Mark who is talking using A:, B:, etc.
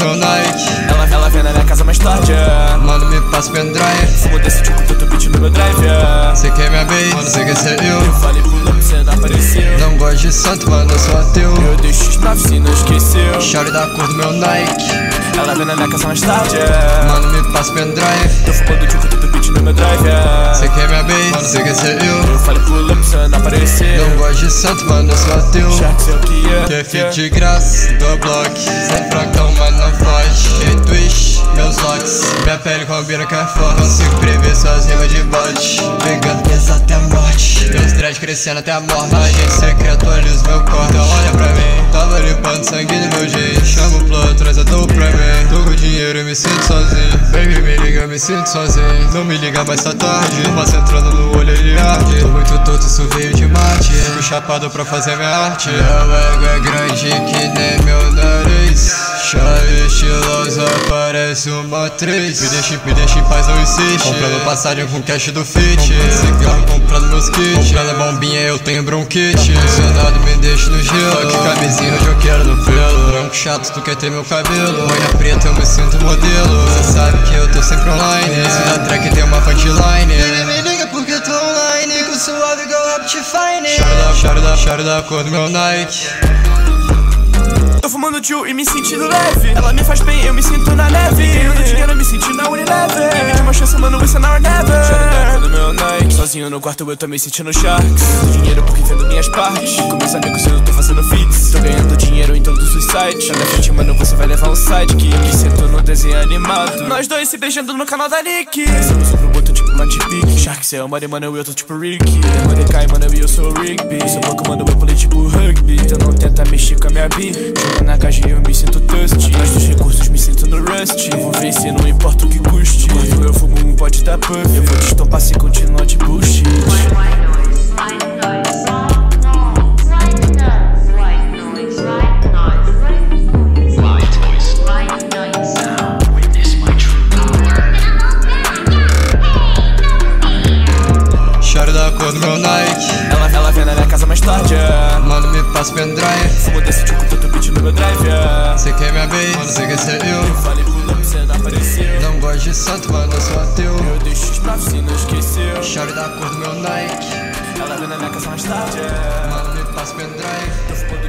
A: meu Nike.
B: Ela vem na minha casa mais tarde.
A: Mano, me passa o pendrive.
B: Fumo desse tio com tanto beat no meu drive.
A: Cê quer minha base, mano, cê quer ser eu.
B: Eu falei pro Lopes, cê não apareceu.
A: Não gosto de santo, mano, eu sou ateu.
B: Eu dei X9 se não esqueceu.
A: Chore da cor do meu Nike.
B: Ela vem na minha casa mais tarde.
A: Mano, me passa o pendrive.
B: Tô fumando tio com tanto beat no meu drive.
A: Cê quer minha base, mano, cê quer ser eu.
B: Eu falei pro Lopes, cê não apareceu.
A: Não gosto de santo, mano, eu sou ateu.
B: Sharks é o que é.
A: Quer fit de graça, do block. Sem fracão, mas não foge. Cheio twist, meus locks. Minha pele combina com a forte. Consigo prever suas rimas de bot. Pegando pesado até a morte. Meus dreads crescendo até a morte. Agente secreto, olhos meu corte. Então olha pra mim. Tava limpando sangue no meu jeito. Chama o plano, traz a dor pra mim. Tô com dinheiro e me sinto sozinho. Baby, me liga, eu me sinto sozinho. Não me liga, mas tá tarde. Fumaça entrando no olho, ele arde. Tô muito torto, isso veio de Marte. Fico chapado pra fazer minha arte. Meu ego é grande que nem meu nariz. Chave estilosa, parece uma atriz. Me deixa em paz, não insiste. Comprando passagem com cash do Fit. Comprando cigarro, comprando meus kits. Comprando bombinha, eu tenho bronquite. Funcionado, me deixa no gelo. Só que camisinha hoje eu quero no pelo. Branco chato, tu quer ter meu cabelo. Manha preta, eu me sinto modelo. Cê sabe que eu tô sempre online. Esse da track tem uma punchline. Ele me liga porque tô online. Com suave, go up to fine. Chore da cor do meu Nike.
B: Tô fumando tio e me sentindo leve. Ela me faz bem, eu me sinto na neve. Ganhando dinheiro, eu me sentindo na Unilever. Me de uma chance, mano, isso now or never. Choro do meu Nike. Sozinho no quarto eu tô me sentindo Sharks. Ganhando dinheiro porque vendo minhas partes. Com meus amigos eu tô fazendo feats. Tô ganhando dinheiro em todos os sites. Na frente, mano, você vai levar um sidekick. Me sinto no desenho animado. Nós dois se beijando no canal da Nick. Somos sobre o boto tipo Matchpick. Sharks é o Mari, mano, eu tô tipo Ricky. Mordecai, mano, eu sou o Rigby. Sou pouco, mano, eu pulei tipo rugby. Então não tenta mexer com a minha bi. Na caixa eu me sinto thirsty. Atrás dos recursos me sinto no rust. Eu vou vencer, não importa o que custe. Quando eu fumo um pote da puff, eu vou te estompar se continuar de bullshit.
A: Chore da cor do meu Nike.
B: Ela vem na minha casa mais tarde.
A: Mano, me passa o pendrive.
B: Fumo desse tio com tanto beat no meu drive.
A: Cê quer minha base, mano, cê quer ser eu.
B: Eu falei pro Lopes, cê não apareceu.
A: Não gosto de santo, mano, eu sou ateu.
B: Eu dei X9 se não esqueceu.
A: Chore da cor do meu Nike.
B: Ela vem na minha casa mais tarde.
A: Mano, me passa o pendrive.